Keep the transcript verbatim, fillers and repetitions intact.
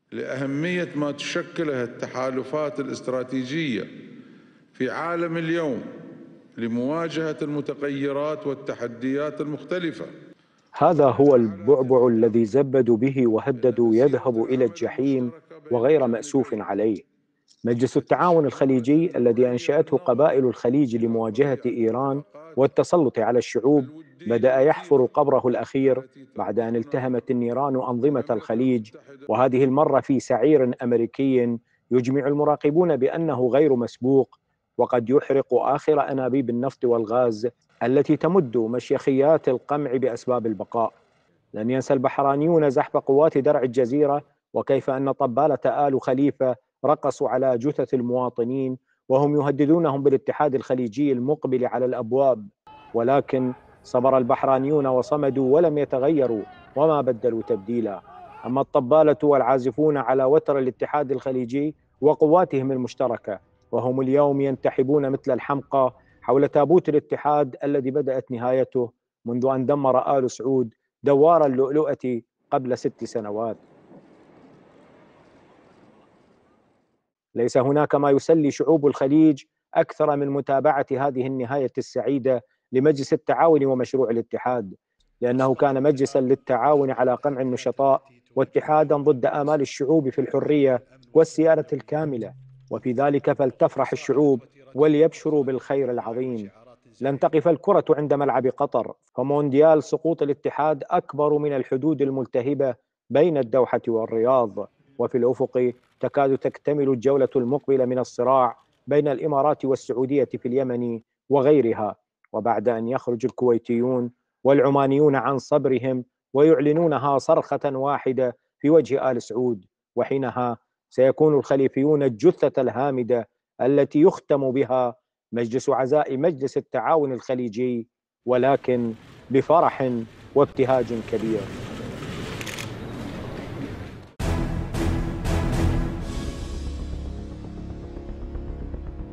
لأهمية ما تشكلها التحالفات الاستراتيجية في عالم اليوم لمواجهة المتغيرات والتحديات المختلفة. هذا هو البعبع الذي زبدوا به وهددوا يذهب إلى الجحيم وغير مأسوف عليه. مجلس التعاون الخليجي الذي أنشأته قبائل الخليج لمواجهة إيران والتسلط على الشعوب بدأ يحفر قبره الأخير بعد أن التهمت النيران أنظمة الخليج، وهذه المرة في سعير أمريكي يجمع المراقبون بأنه غير مسبوق، وقد يحرق آخر أنابيب النفط والغاز التي تمد مشيخيات القمع بأسباب البقاء. لن ينسى البحرانيون زحف قوات درع الجزيرة، وكيف أن طبالة آل خليفة رقصوا على جثث المواطنين وهم يهددونهم بالاتحاد الخليجي المقبل على الأبواب، ولكن صبر البحرانيون وصمدوا ولم يتغيروا وما بدلوا تبديلا. أما الطبالة والعازفون على وتر الاتحاد الخليجي وقواتهم المشتركة، وهم اليوم ينتحبون مثل الحمقى حول تابوت الاتحاد الذي بدأت نهايته منذ أن دمر آل سعود دوار اللؤلؤة قبل ست سنوات. ليس هناك ما يسلي شعوب الخليج أكثر من متابعة هذه النهاية السعيدة لمجلس التعاون ومشروع الاتحاد، لأنه كان مجلسا للتعاون على قمع النشطاء واتحادا ضد آمال الشعوب في الحرية والسيادة الكاملة، وفي ذلك فلتفرح الشعوب وليبشروا بالخير العظيم. لن تقف الكرة عند ملعب قطر، فمونديال سقوط الاتحاد أكبر من الحدود الملتهبة بين الدوحة والرياض، وفي الأفق تكاد تكتمل الجولة المقبلة من الصراع بين الإمارات والسعودية في اليمن وغيرها، وبعد أن يخرج الكويتيون والعمانيون عن صبرهم ويعلنونها صرخة واحدة في وجه آل سعود، وحينها سيكون الخليفيون الجثة الهامدة التي يختم بها مجلس عزاء مجلس التعاون الخليجي، ولكن بفرح وابتهاج كبير.